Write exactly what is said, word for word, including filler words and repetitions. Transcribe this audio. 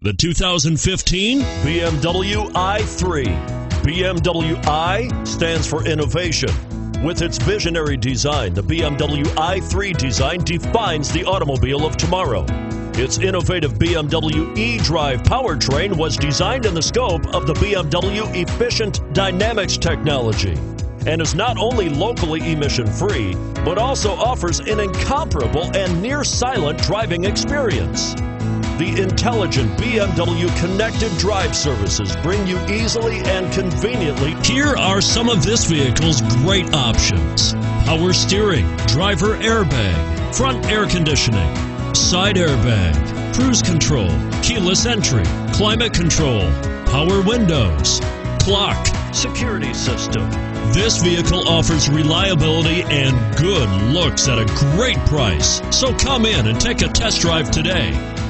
The two thousand fifteen B M W i three. B M W i stands for innovation. With its visionary design, the B M W i three design defines the automobile of tomorrow. Its innovative B M W eDrive powertrain was designed in the scope of the B M W Efficient Dynamics technology and is not only locally emission-free, but also offers an incomparable and near-silent driving experience. The intelligent B M W Connected Drive services bring you easily and conveniently. Here are some of this vehicle's great options: power steering, driver airbag, front air conditioning, side airbag, cruise control, keyless entry, climate control, power windows, clock, Security system. This vehicle offers reliability and good looks at a great price. So come in and take a test drive today.